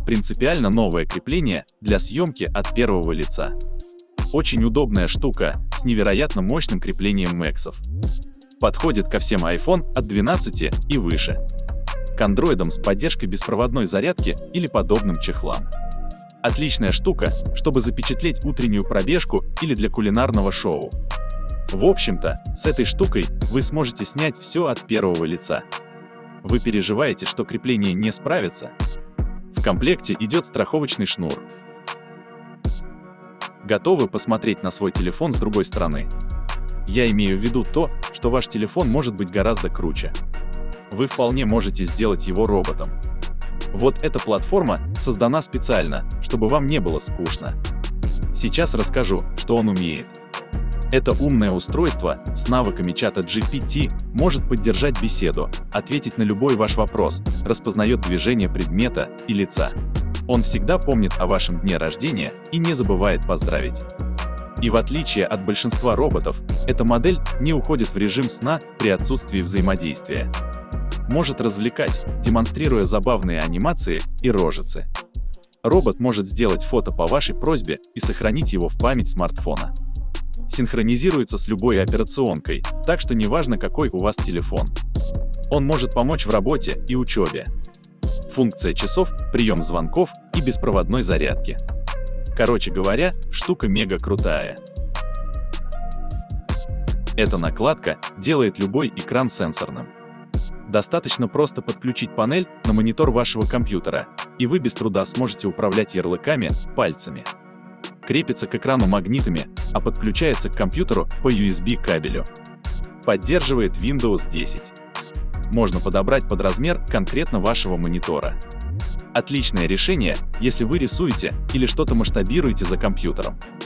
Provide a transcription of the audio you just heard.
Принципиально новое крепление для съемки от первого лица. Очень удобная штука с невероятно мощным креплением Мексов. Подходит ко всем iPhone от 12 и выше. К андроидам с поддержкой беспроводной зарядки или подобным чехлам. Отличная штука, чтобы запечатлеть утреннюю пробежку или для кулинарного шоу. В общем-то, с этой штукой вы сможете снять все от первого лица. Вы переживаете, что крепление не справится? В комплекте идет страховочный шнур. Готовы посмотреть на свой телефон с другой стороны? Я имею в виду то, что ваш телефон может быть гораздо круче. Вы вполне можете сделать его роботом. Вот эта платформа создана специально, чтобы вам не было скучно. Сейчас расскажу, что он умеет. Это умное устройство с навыками чата GPT может поддержать беседу, ответить на любой ваш вопрос, распознает движение предмета и лица. Он всегда помнит о вашем дне рождения и не забывает поздравить. И в отличие от большинства роботов, эта модель не уходит в режим сна при отсутствии взаимодействия. Может развлекать, демонстрируя забавные анимации и рожицы. Робот может сделать фото по вашей просьбе и сохранить его в память смартфона. Синхронизируется с любой операционкой, так что неважно, какой у вас телефон. Он может помочь в работе и учебе. Функция часов, прием звонков и беспроводной зарядки. Короче говоря, штука мега крутая. Эта накладка делает любой экран сенсорным. Достаточно просто подключить панель на монитор вашего компьютера, и вы без труда сможете управлять ярлыками пальцами. Крепится к экрану магнитами, а подключается к компьютеру по USB кабелю. Поддерживает Windows 10. Можно подобрать под размер конкретно вашего монитора. Отличное решение, если вы рисуете или что-то масштабируете за компьютером.